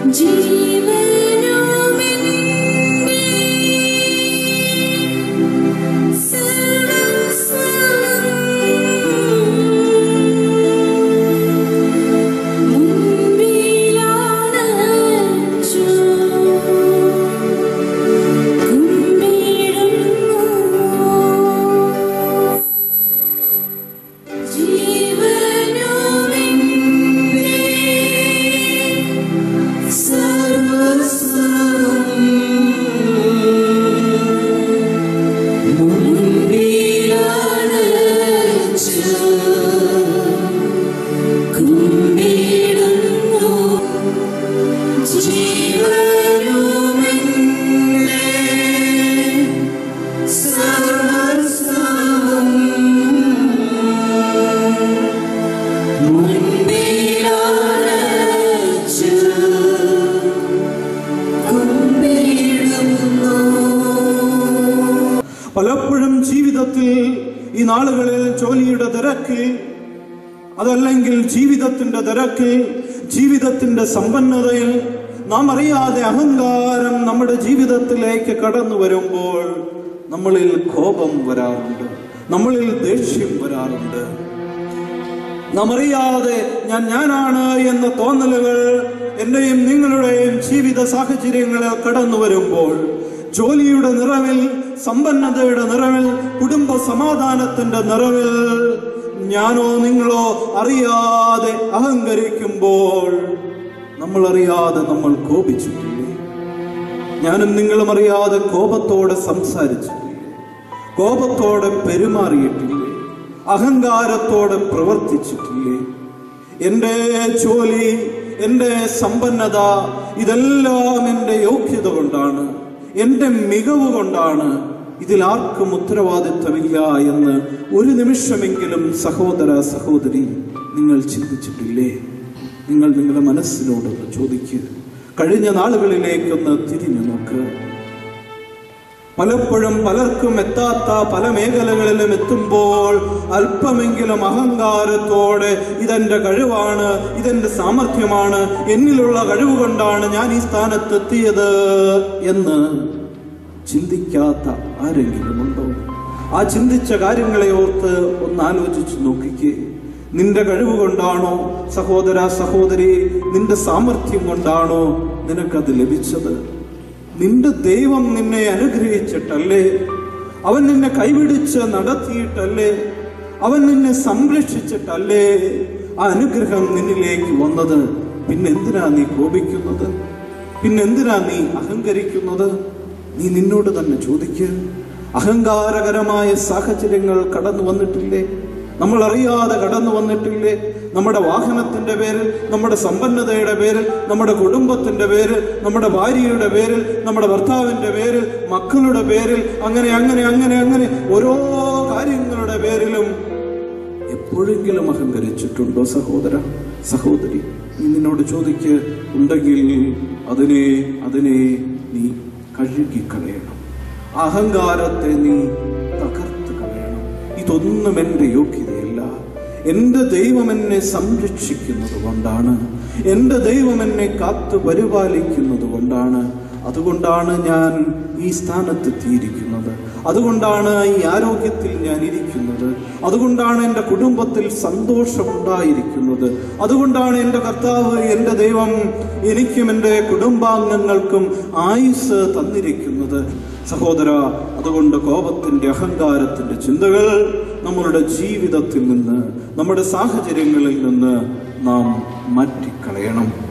പലപ്പോഴും ജീവിതത്തിൽ ഈ നാളുകളിൽ ജോലിയുടെ തിരക്ക്, അതല്ലെങ്കിൽ ജീവിതത്തിന്റെ തിരക്ക്, ജീവിതത്തിന്റെ സമ്പന്നതയിൽ നാം അറിയാതെ അഹങ്കാരം നമ്മുടെ ജീവിതത്തിലേക്ക് കടന്നു വരുമ്പോൾ നമ്മളിൽ കോപം വരാറുണ്ട്, നമ്മളിൽ ദേഷ്യം വരാറുണ്ട്. നാം അറിയാതെ ഞാനാണ് എന്ന തോന്നലുകൾ എന്റെയും നിങ്ങളുടെയും ജീവിത സാഹചര്യങ്ങളിൽ കടന്നു വരുമ്പോൾ, ജോലിയുടെ നിറവിൽ, സമ്പന്നതയുടെ നിറവിൽ, കുടുംബ സമാധാനത്തിന്റെ നിറവിൽ ഞാനോ നിങ്ങളോ അറിയാതെ അഹങ്കരിക്കുമ്പോൾ നമ്മൾ അറിയാതെ നമ്മൾ കോപിച്ചിട്ടില്ലേ? ഞാനും നിങ്ങളും അറിയാതെ കോപത്തോടെ സംസാരിച്ചിട്ടില്ലേ? കോപത്തോടെ പെരുമാറിയിട്ടില്ലേ? അഹങ്കാരത്തോടെ പ്രവർത്തിച്ചിട്ടില്ലേ? എന്റെ ജോലി, എന്റെ സമ്പന്നത, ഇതെല്ലാം എന്റെ യോഗ്യത കൊണ്ടാണ്, എന്റെ മികവ് കൊണ്ടാണ്, ഇതിൽ ആർക്കും ഉത്തരവാദിത്വമില്ല എന്ന് ഒരു നിമിഷമെങ്കിലും സഹോദര സഹോദരി നിങ്ങൾ ചിന്തിച്ചിട്ടില്ലേ? നിങ്ങൾ നിങ്ങളുടെ മനസ്സിനോടൊന്ന് ചോദിക്കുക. കഴിഞ്ഞ നാളുകളിലേക്കൊന്ന് തിരിഞ്ഞു നോക്ക്. പലപ്പോഴും പലർക്കും എത്താത്ത പല മേഖലകളിലും എത്തുമ്പോൾ അല്പമെങ്കിലും അഹങ്കാരത്തോടെ ഇതെന്റെ കഴിവാണ്, ഇതെന്റെ സാമർഥ്യമാണ്, എന്നിലുള്ള കഴിവ് കൊണ്ടാണ് ഞാൻ ഈ സ്ഥാനത്തെത്തിയത് എന്ന് ചിന്തിക്കാത്ത ആരെങ്കിലും ഉണ്ടോ? ആ ചിന്തിച്ച കാര്യങ്ങളെ ഓർത്ത് ഒന്ന് ആലോചിച്ച് നോക്കിക്കേ. നിന്റെ കഴിവ് കൊണ്ടാണോ സഹോദര സഹോദരി, നിന്റെ സാമർഥ്യം കൊണ്ടാണോ നിനക്കത് ലഭിച്ചത്? നിന്റെ ദൈവം നിന്നെ അനുഗ്രഹിച്ചിട്ടല്ലേ? അവൻ നിന്നെ കൈപിടിച്ച് നടത്തിയിട്ടല്ലേ? അവൻ നിന്നെ സംരക്ഷിച്ചിട്ടല്ലേ ആ അനുഗ്രഹം നിന്നിലേക്ക് വന്നത്? പിന്നെന്തിനാ നീ കോപിക്കുന്നത്? പിന്നെന്തിനാ നീ അഹങ്കരിക്കുന്നത്? നീ നിന്നോട് തന്നെ ചോദിക്കുക. അഹങ്കാരകരമായ സാഹചര്യങ്ങൾ കടന്നു വന്നിട്ടില്ലേ? നമ്മൾ അറിയാതെ കടന്നു വന്നിട്ടില്ലേ? നമ്മുടെ വാഹനത്തിന്റെ പേരിൽ, നമ്മുടെ സമ്പന്നതയുടെ പേരിൽ, നമ്മുടെ കുടുംബത്തിന്റെ പേരിൽ, നമ്മുടെ ഭാര്യയുടെ പേരിൽ, നമ്മുടെ ഭർത്താവിന്റെ പേരിൽ, മക്കളുടെ പേരിൽ, അങ്ങനെ അങ്ങനെ അങ്ങനെ അങ്ങനെ ഓരോ കാര്യങ്ങളുടെ പേരിലും എപ്പോഴെങ്കിലും അഹങ്കരിച്ചിട്ടുണ്ടോ സഹോദര സഹോദരി? നീ നിന്നോട് ചോദിക്ക്. ഉണ്ടെങ്കിൽ അതിനെ നീ കഴുകിക്കളയണം. അഹങ്കാരത്തെ നീ തകർത്ത് കളയണം. ഇതൊന്നും എന്റെ യോഗ്യതയല്ല, എന്റെ ദൈവം എന്നെ സംരക്ഷിക്കുന്നത് കൊണ്ടാണ്, എന്റെ ദൈവം എന്നെ കാത്തു പരിപാലിക്കുന്നത് കൊണ്ടാണ്, അതുകൊണ്ടാണ് ഞാൻ ഈ സ്ഥാനത്തെത്തിയിരിക്കുന്നത്, അതുകൊണ്ടാണ് ഈ ആരോഗ്യത്തിൽ ഞാൻ ഇരിക്കുന്നത്, അതുകൊണ്ടാണ് എൻ്റെ കുടുംബത്തിൽ സന്തോഷമുണ്ടായിരിക്കുന്നത്, അതുകൊണ്ടാണ് എൻ്റെ കർത്താവ്, എൻ്റെ ദൈവം എനിക്കും എൻ്റെ കുടുംബാംഗങ്ങൾക്കും ആയുസ് തന്നിരിക്കുന്നത്. സഹോദര, അതുകൊണ്ട് കോപത്തിന്റെ, അഹങ്കാരത്തിന്റെ ചിന്തകൾ നമ്മളുടെ ജീവിതത്തിൽ നിന്ന്, നമ്മുടെ സാഹചര്യങ്ങളിൽ നിന്ന് നാം മാറ്റിക്കളയണം.